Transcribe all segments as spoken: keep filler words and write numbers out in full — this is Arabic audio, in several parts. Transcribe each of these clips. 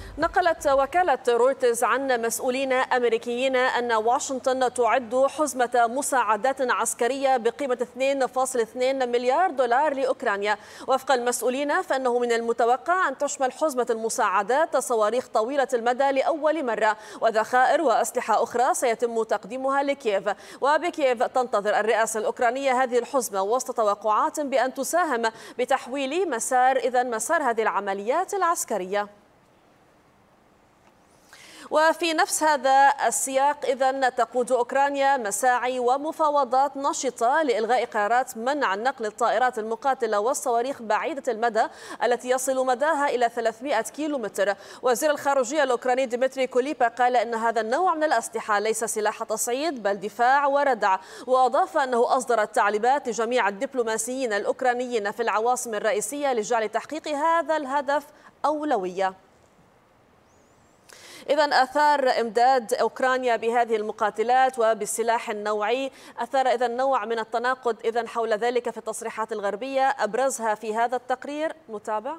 نقلت وكالة رويترز عن مسؤولين أمريكيين أن واشنطن تعد حزمة مساعدات عسكرية بقيمة اثنين فاصلة اثنين مليار دولار لأوكرانيا. وفق المسؤولين فإنه من المتوقع أن تشمل حزمة المساعدات صواريخ طويلة المدى لأول مرة وذخائر وأسلحة أخرى سيتم تقديمها لكييف. وبكييف تنتظر الرئاسة الأوكرانية هذه الحزمة وسط توقعات بأن تساهم بتحويل مسار إذا مسار هذه العمليات العسكرية. وفي نفس هذا السياق إذن تقود أوكرانيا مساعي ومفاوضات نشطة لإلغاء قرارات منع نقل الطائرات المقاتلة والصواريخ بعيدة المدى التي يصل مداها إلى ثلاثمائة كيلومتر. وزير الخارجية الأوكراني ديمتري كوليبا قال إن هذا النوع من الأسلحة ليس سلاح تصعيد بل دفاع وردع. وأضاف أنه أصدر التعليمات لجميع الدبلوماسيين الأوكرانيين في العواصم الرئيسية لجعل تحقيق هذا الهدف أولوية. إذن أثار إمداد أوكرانيا بهذه المقاتلات وبالسلاح النوعي أثار إذن نوع من التناقض إذن حول ذلك في التصريحات الغربية أبرزها في هذا التقرير. نتابع.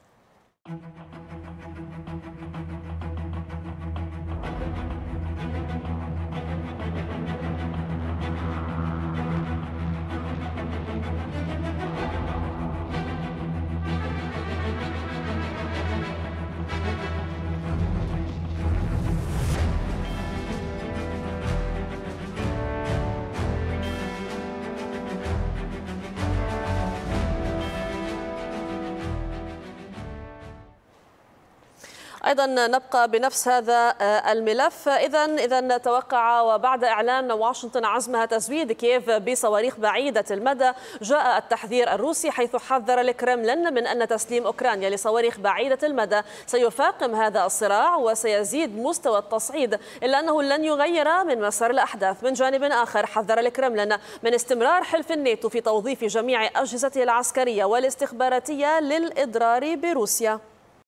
أيضا نبقى بنفس هذا الملف. إذا إذا نتوقع وبعد إعلان واشنطن عزمها تزويد كييف بصواريخ بعيدة المدى جاء التحذير الروسي حيث حذر الكرملين من أن تسليم أوكرانيا لصواريخ بعيدة المدى سيفاقم هذا الصراع وسيزيد مستوى التصعيد، إلا أنه لن يغير من مسار الأحداث. من جانب آخر حذر الكرملين من استمرار حلف الناتو في توظيف جميع أجهزته العسكرية والاستخباراتية للإضرار بروسيا.